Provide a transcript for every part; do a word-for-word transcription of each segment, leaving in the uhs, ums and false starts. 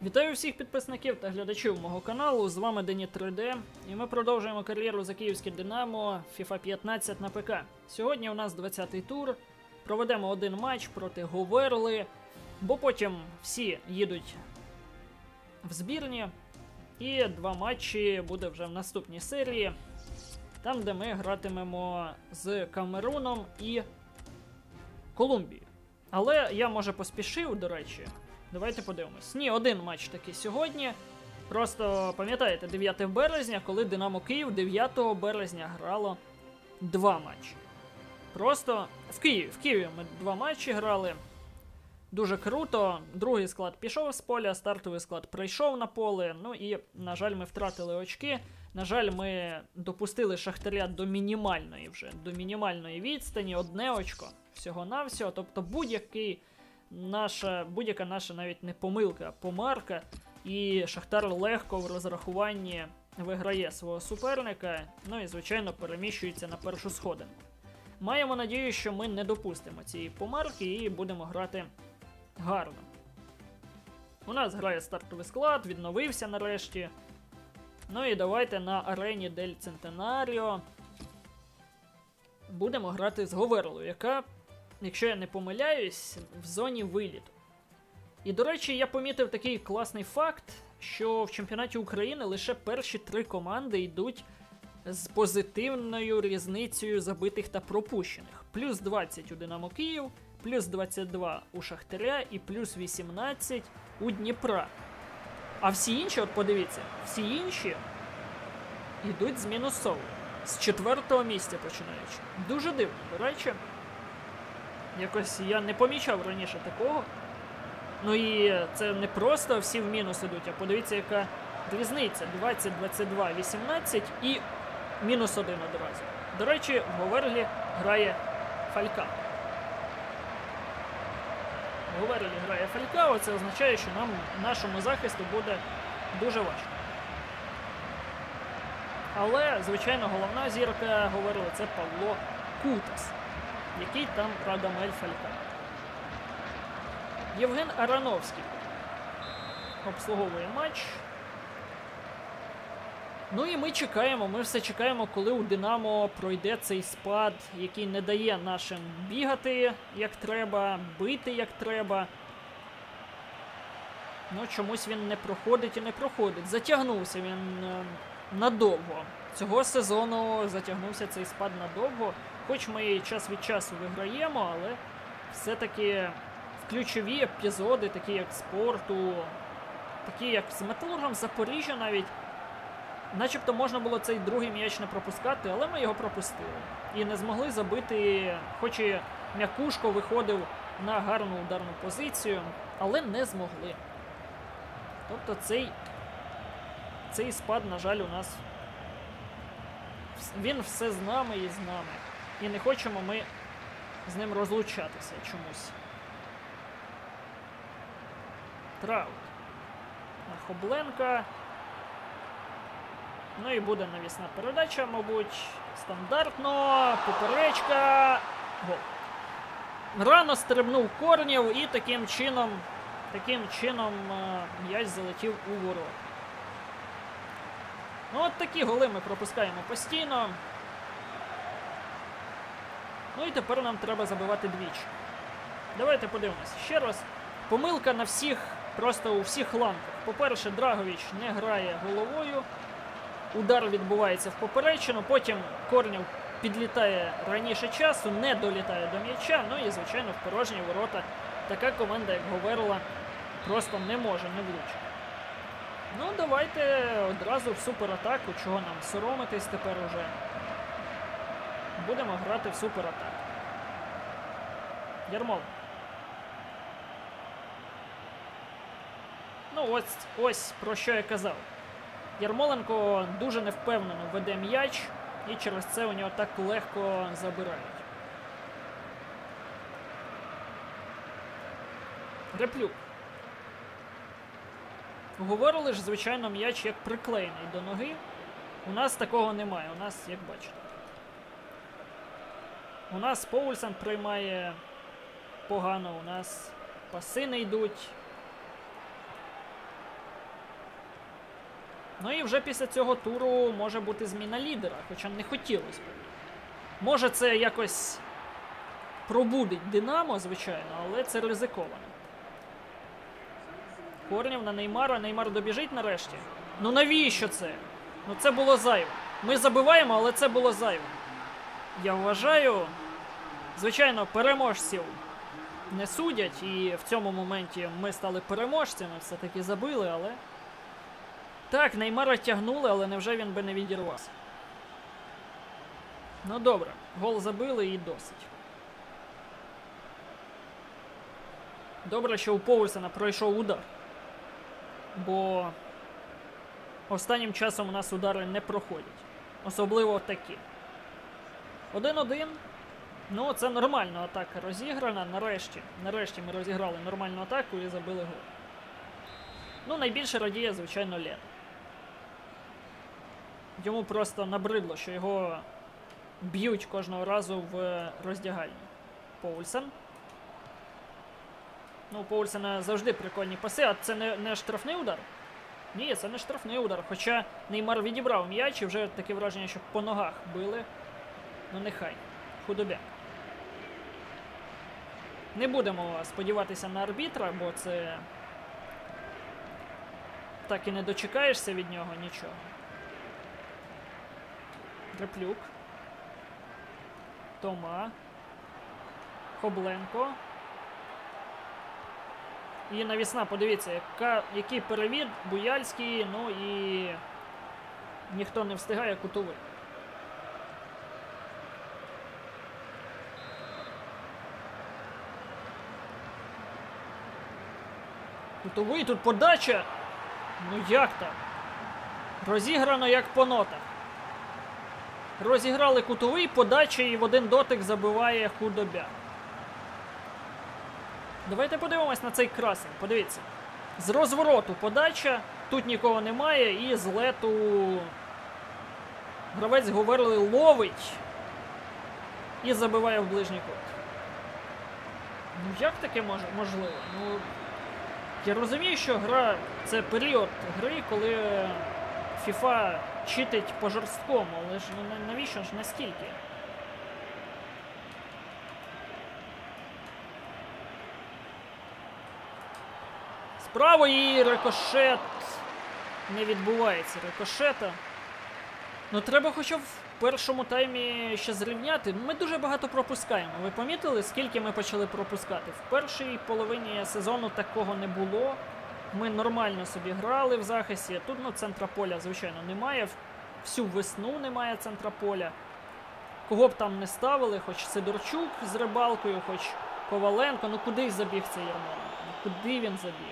Вітаю всіх підписників та глядачів мого каналу, з вами Дені три де, і ми продовжуємо кар'єру за київське Динамо FIFA п'ятнадцять на ПК. Сьогодні у нас двадцятий тур, проведемо один матч проти Говерли, бо потім всі їдуть в збірні, і два матчі буде вже в наступній серії, там де ми гратимемо з Камеруном і Колумбією. Але я, може, поспішив, до речі. Давайте подивимось. Ні, один матч таки сьогодні. Просто пам'ятаєте, дев'яте березня, коли Динамо Київ дев'ятого березня грало два матчі. Просто в Києві, в Києві ми два матчі грали. Дуже круто. Другий склад пішов з поля, стартовий склад прийшов на поле. Ну і, на жаль, ми втратили очки. На жаль, ми допустили Шахтаря до мінімальної вже, до мінімальної відстані. Одне очко всього-навсього. Тобто будь-який наша, будь-яка наша навіть не помилка, а помарка. І Шахтар легко в розрахуванні виграє свого суперника. Ну і, звичайно, переміщується на першу сходинку. Маємо надію, що ми не допустимо цієї помарки і будемо грати гарно. У нас грає стартовий склад, відновився нарешті. Ну і давайте на арені Дель Центенаріо будемо грати з Говерлою, яка, якщо я не помиляюсь, в зоні виліту. І, до речі, я помітив такий класний факт, що в чемпіонаті України лише перші три команди йдуть з позитивною різницею забитих та пропущених. Плюс двадцять у Динамо Київ, плюс двадцять два у Шахтаря і плюс вісімнадцять у Дніпра. А всі інші, от подивіться, всі інші йдуть з мінусовою. З четвертого місця починаючи. Дуже дивно, до речі. Якось я не помічав раніше такого. Ну і це не просто всі в мінус ідуть, а подивіться, яка різниця. двадцять, двадцять два, вісімнадцять і мінус один одразу. До речі, в Говерлі грає Фалькао. В Говерлі грає Фалькао, це означає, що нам, нашому захисту буде дуже важко. Але, звичайно, головна зірка Говерли – це Павло Кутас, який там Радамель Фалькао. Євген Арановський обслуговує матч. Ну і ми чекаємо, ми все чекаємо, коли у Динамо пройде цей спад, який не дає нашим бігати як треба, бити як треба. Ну, чомусь він не проходить і не проходить. Затягнувся він е, надовго. Цього сезону затягнувся цей спад надовго. Хоч ми час від часу виграємо, але все-таки в ключові епізоди, такі як спорту, такі як з Металургом Запоріжжя навіть, начебто можна було цей другий м'яч не пропускати, але ми його пропустили. І не змогли забити, хоч і Мякушко виходив на гарну ударну позицію, але не змогли. Тобто цей, цей спад, на жаль, у нас, він все з нами і з нами. І не хочемо ми з ним розлучатися чомусь. Траут. Хобленка. Ну і буде навісна передача, мабуть. Стандартно. Поперечка. Гол. Рано стрибнув Корнєв і таким чином, таким чином м'яч залетів у ворота. Ну от такі голи ми пропускаємо постійно. Ну і тепер нам треба забивати двічі. Давайте подивимося ще раз. Помилка на всіх, просто у всіх ланках. По-перше, Драгович не грає головою. Удар відбувається в поперечину, потім Корнєв підлітає раніше часу, не долітає до м'яча, ну і, звичайно, в порожні ворота така команда, як Говерла, просто не може не влучити. Ну, давайте одразу в суператаку, чого нам соромитись тепер уже. Будемо грати в суператаку. Ярмол. Ну, ось, ось про що я казав. Ярмоленко дуже невпевнено веде м'яч, і через це у нього так легко забирають. Реплюк. Говорили ж, звичайно, м'яч як приклеєний до ноги. У нас такого немає, у нас, як бачите. У нас Поульсен приймає погано, у нас паси не йдуть. Ну і вже після цього туру може бути зміна лідера, хоча не хотілося б. Може це якось пробудить Динамо, звичайно, але це ризиковано. Корнів на Неймара. Неймар добіжить нарешті. Ну навіщо це? Ну це було зайво. Ми забиваємо, але це було зайво. Я вважаю, звичайно, переможців не судять. І в цьому моменті ми стали переможцями, все-таки забили, але... Так, Неймара тягнули, але невже він би не відірвався? Ну добре, гол забили і досить. Добре, що у Поульсена пройшов удар. Бо останнім часом у нас удари не проходять. Особливо такі. один-один. Ну, це нормальна атака розіграна. Нарешті, нарешті ми розіграли нормальну атаку і забили гол. Ну, найбільше радіє, звичайно, Лен. Йому просто набридло, що його б'ють кожного разу в роздягальні. Поульсен. Ну, у Поульсена завжди прикольні паси, а це не, не штрафний удар? Ні, це не штрафний удар. Хоча Неймар відібрав м'яч і вже таке враження, що по ногах били. Ну нехай. Худобяк. Не будемо сподіватися на арбітра, бо це... Так і не дочекаєшся від нього нічого. Реплюк. Тома. Хобленко. І навісна, подивіться, яка, який перевід, Буяльський, ну і ніхто не встигає, кутовий. Кутовий, тут подача. Ну як так? Розіграно як по нотах. Розіграли кутовий, подача і в один дотик забиває Худобяк. Давайте подивимось на цей красень. Подивіться. З розвороту подача, тут нікого немає, і з лету гравець Говерли ловить і забиває в ближній кут. Ну як таке мож... можливо? Ну, я розумію, що гра – це період гри, коли FIFA читить по-жорсткому, але ж навіщо ж настільки? Справа і рикошет не відбувається. Рикошета. Ну треба хоча б в першому таймі ще зрівняти. Ми дуже багато пропускаємо. Ви помітили, скільки ми почали пропускати? В першій половині сезону такого не було. Ми нормально собі грали в захисті. Тут, ну, центра поля, звичайно, немає. Всю весну немає центра поля. Кого б там не ставили, хоч Сидорчук з Рибалкою, хоч Коваленко. Ну куди забіг цей Ярмоленко? Ну куди він забіг?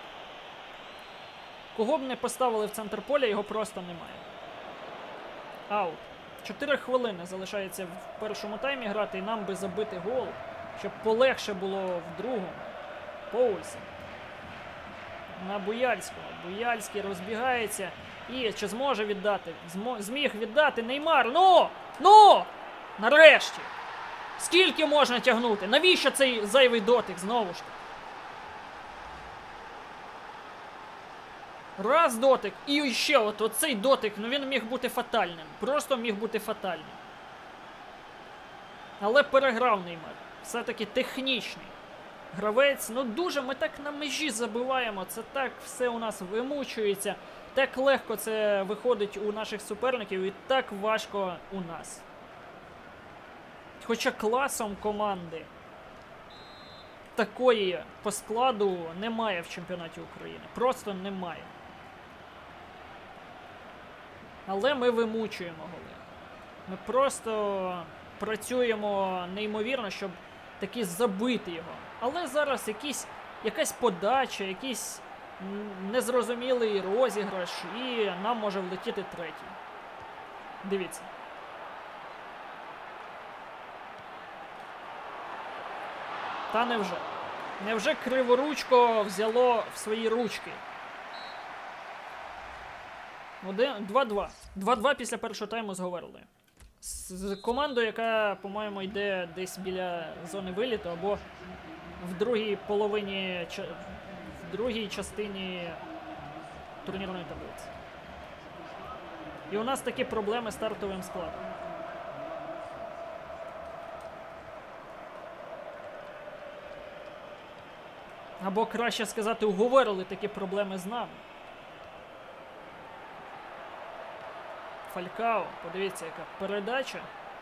Кого б не поставили в центр поля, його просто немає. Аут. Чотири хвилини залишається в першому таймі грати, і нам би забити гол, щоб полегше було в другому. Поульсен. На Буяльського. Буяльський розбігається. І чи зможе віддати? Змо... Зміг віддати Неймар. Ну! Ну! Нарешті! Скільки можна тягнути? Навіщо цей зайвий дотик? Знову ж таки. Раз дотик. І ще от оцей дотик. Ну він міг бути фатальним. Просто міг бути фатальним. Але переграв Неймар. Все-таки технічний гравець. Ну дуже ми так на межі забиваємо. Це так все у нас вимучується. Так легко це виходить у наших суперників і так важко у нас. Хоча класом команди такої по складу немає в чемпіонаті України. Просто немає. Але ми вимучуємо голи. Ми просто працюємо неймовірно, щоб таки забити його. Але зараз якісь, якась подача, якийсь незрозумілий розіграш, і нам може влетіти третій. Дивіться. Та невже? Невже Криворучко взяло в свої ручки? два-два. два-два після першого тайму з Говерлою. З командою, яка, по-моєму, йде десь біля зони виліту, або в другій половині, в другій частині турнірної таблиці. І у нас такі проблеми з стартовим складом. Або, краще сказати, уговорили такі проблеми з нами. Фалькао, подивіться, яка передача.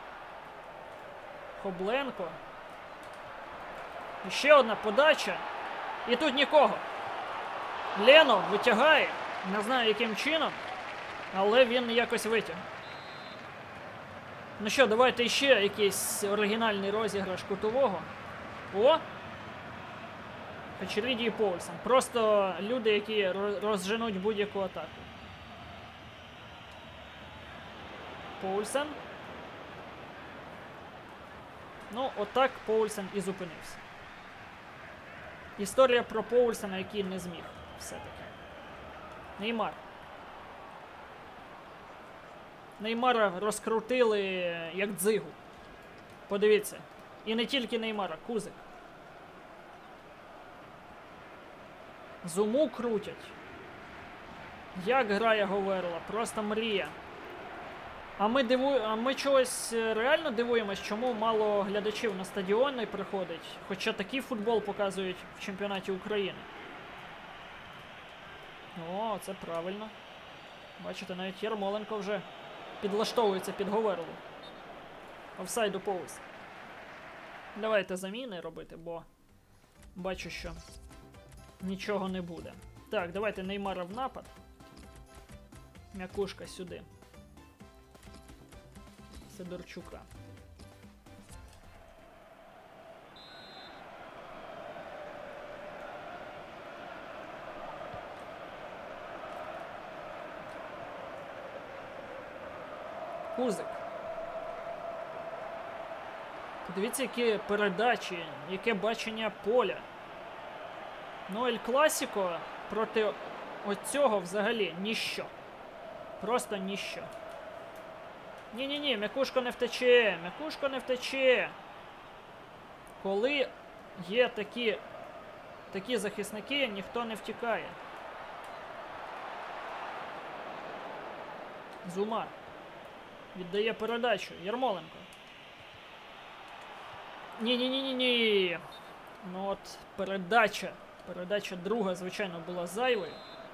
Хобленко. І ще одна подача. І тут нікого. Лено витягає. Не знаю, яким чином, але він якось витяг. Ну що, давайте ще якийсь оригінальний розіграш кутового. О! Хачеріді і Поульсен. Просто люди, які розженуть будь-яку атаку. Поульсен. Ну, отак Поульсен і зупинився. Історія про Поульсена, який не зміг все-таки. Неймар. Неймара розкрутили як дзигу. Подивіться. І не тільки Неймара, Кузик. Зуму крутять. Як грає Говерла, просто мрія. А ми диву... а ми чогось реально дивуємось, чому мало глядачів на стадіони приходить, хоча такий футбол показують в чемпіонаті України. О, це правильно. Бачите, навіть Ярмоленко вже підлаштовується під Говерлу. Офсайд у Поульсен. Давайте заміни робити, бо бачу, що нічого не буде. Так, давайте Неймара в напад. М'якушка сюди. Сидорчука. Кузик. Подивіться, які передачі, яке бачення поля. Ну, Ель Класіко проти оцього взагалі ніщо. Просто ніщо. Ні-ні-ні, м'якушко не втече, м'якушко не втече. Коли є такі, такі захисники, ніхто не втікає. Зума. Віддає передачу. Ярмоленко. Ні-ні-ні-ні-ні. Ну от, передача. Передача друга, звичайно, була зайвою.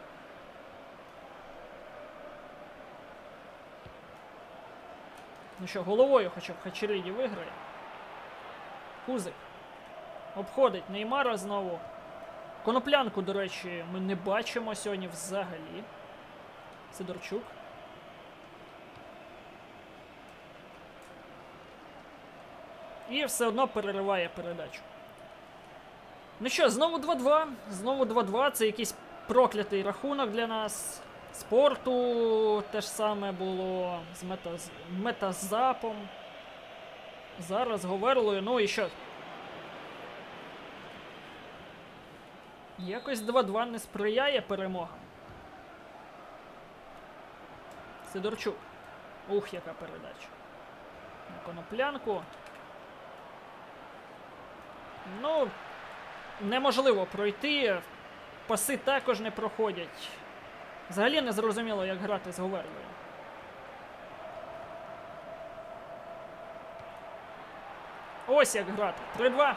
Ну що, головою хоча б Хачеріді виграє. Кузик. Обходить Неймара знову. Коноплянку, до речі, ми не бачимо сьогодні взагалі. Сидорчук. І все одно перериває передачу. Ну що, знову два-два. Знову два-два. Це якийсь проклятий рахунок для нас. Спорту те ж саме було з метаз... метазапом. Зараз Говерлою. Ну і що? Якось два-два не сприяє перемогам. Сидорчук. Ух, яка передача. На Коноплянку. Ну, неможливо пройти. Паси також не проходять. Взагалі не зрозуміло, як грати з Говерлою. Ось як грати. три-два.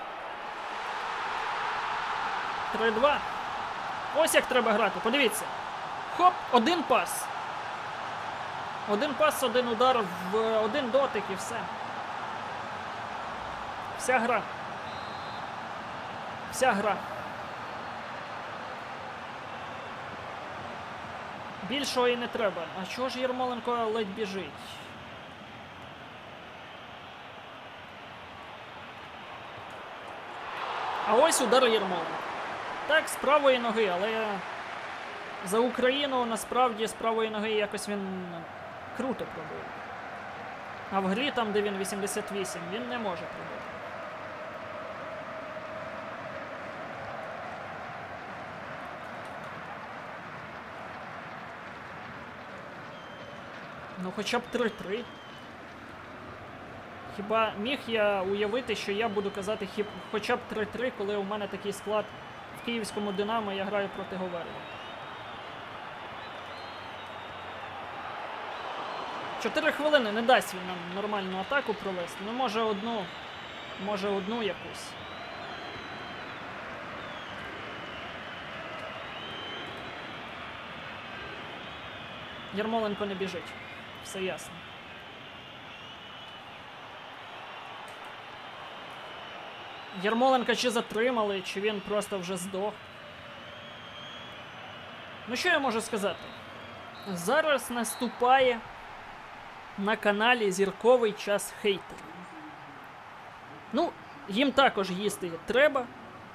три-два. Ось як треба грати. Подивіться. Хоп, один пас. Один пас, один удар в один дотик і все. Вся гра. Вся гра. Більшого і не треба. А чого ж Ярмоленко ледь біжить? А ось удар Ярмоленко. Так, з правої ноги, але за Україну насправді з правої ноги якось він круто пробив. А в грі там, де він вісімдесят вісім, він не може пробити. Ну хоча б три-три. Хіба міг я уявити, що я буду казати хіб... хоча б три-три, коли у мене такий склад в київському Динамо, я граю проти Говерли. Чотири хвилини не дасть він нам нормальну атаку провести. Ну, може одну, може одну якусь. Ярмоленко не біжить. Все ясно. Ярмоленка чи затримали, чи він просто вже здох. Ну що я можу сказати? Зараз наступає на каналі зірковий час хейтерів. Ну, їм також їсти треба.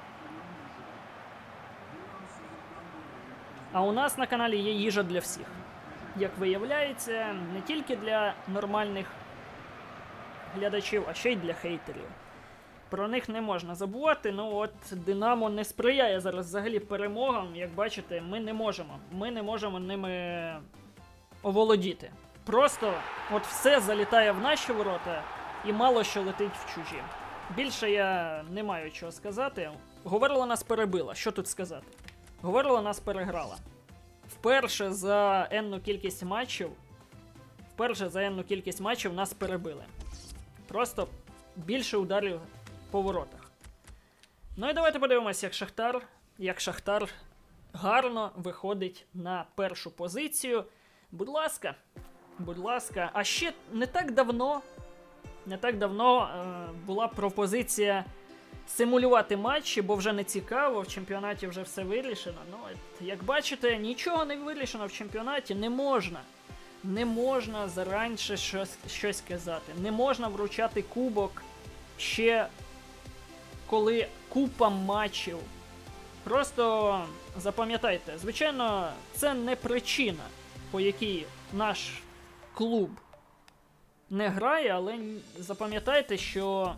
А у нас на каналі є їжа для всіх. Як виявляється, не тільки для нормальних глядачів, а ще й для хейтерів. Про них не можна забувати, ну от Динамо не сприяє зараз взагалі перемогам, як бачите, ми не можемо. Ми не можемо ними оволодіти. Просто от все залітає в наші ворота і мало що летить в чужі. Більше я не маю чого сказати. Говорила нас перебила, що тут сказати? Говорила нас переграла. Вперше за енну кількість матчів, вперше за енну кількість матчів нас перебили. Просто більше ударів по воротах. Ну і давайте подивимося, як Шахтар, як Шахтар гарно виходить на першу позицію. Будь ласка, будь ласка. А ще не так давно, не так давно е, була пропозиція симулювати матчі, бо вже не цікаво, в чемпіонаті вже все вирішено. Ну, от, як бачите, нічого не вирішено в чемпіонаті, не можна. Не можна заранше щось, щось казати. Не можна вручати кубок ще коли купа матчів. Просто запам'ятайте, звичайно, це не причина, по якій наш клуб не грає, але запам'ятайте, що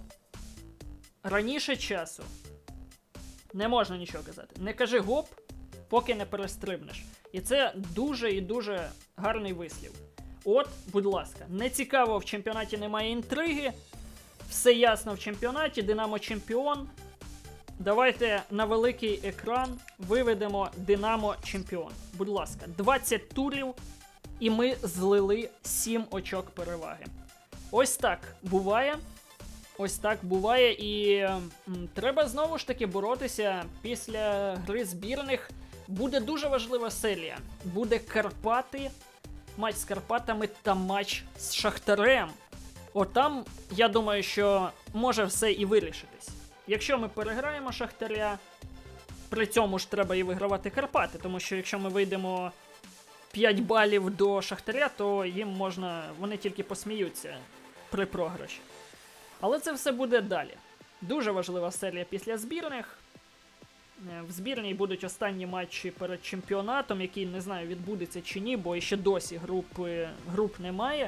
раніше часу не можна нічого казати. Не кажи гоп, поки не перестрибнеш. І це дуже і дуже гарний вислів. От, будь ласка, не цікаво, в чемпіонаті немає інтриги, все ясно в чемпіонаті, Динамо чемпіон. Давайте на великий екран виведемо Динамо чемпіон. Будь ласка, двадцять турів і ми злили сім очок переваги. Ось так буває. Ось так буває і м, треба знову ж таки боротися після гри збірних. Буде дуже важлива серія. Буде Карпати, матч з Карпатами та матч з Шахтарем. Отам, я думаю, що може все і вирішитись. Якщо ми переграємо Шахтаря, при цьому ж треба і вигравати Карпати, тому що якщо ми вийдемо п'ять балів до Шахтаря, то їм можна, вони тільки посміються при програші. Але це все буде далі. Дуже важлива серія після збірних. В збірній будуть останні матчі перед чемпіонатом, який, не знаю, відбудеться чи ні, бо ще досі групи, груп немає.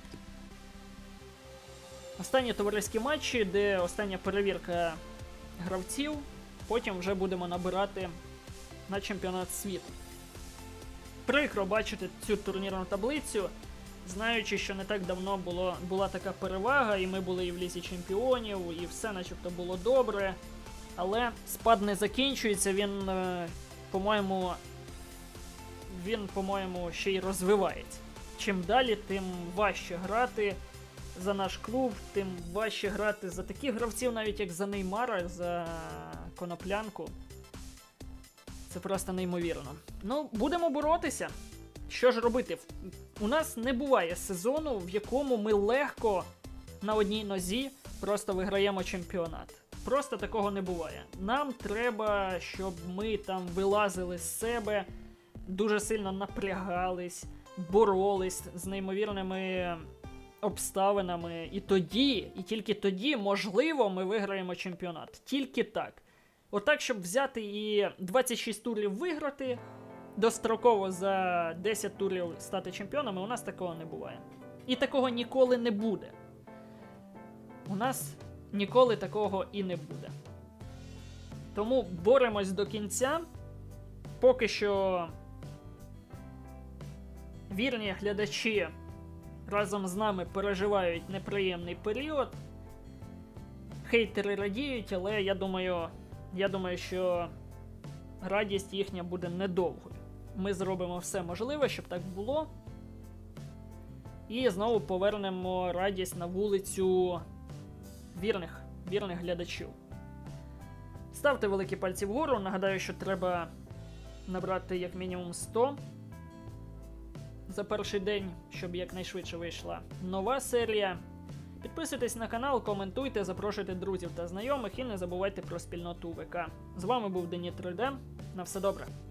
Останні товариські матчі, де остання перевірка гравців, потім вже будемо набирати на чемпіонат світу. Прикро бачити цю турнірну таблицю, знаючи, що не так давно було, була така перевага, і ми були і в Лізі чемпіонів, і все начебто було добре. Але спад не закінчується, він, по-моєму, він, по-моєму, ще й розвивається. Чим далі, тим важче грати за наш клуб, тим важче грати за таких гравців, навіть як за Неймара, за Коноплянку. Це просто неймовірно. Ну, будемо боротися. Що ж робити? У нас не буває сезону, в якому ми легко на одній нозі просто виграємо чемпіонат. Просто такого не буває. Нам треба, щоб ми там вилазили з себе, дуже сильно напрягались, боролись з неймовірними обставинами. І тоді, і тільки тоді, можливо, ми виграємо чемпіонат. Тільки так. Отак, щоб взяти і двадцять шість турів виграти, достроково за десять турів стати чемпіонами, у нас такого не буває. І такого ніколи не буде. У нас ніколи такого і не буде. Тому боремось до кінця. Поки що вірні глядачі разом з нами переживають неприємний період. Хейтери радіють, але я думаю, я думаю, що радість їхня буде недовгою. Ми зробимо все можливе, щоб так було. І знову повернемо радість на вулицю вірних, вірних глядачів. Ставте великі пальці вгору. Нагадаю, що треба набрати як мінімум сто за перший день, щоб якнайшвидше вийшла нова серія. Підписуйтесь на канал, коментуйте, запрошуйте друзів та знайомих і не забувайте про спільноту ВК. З вами був Дені три де. На все добре.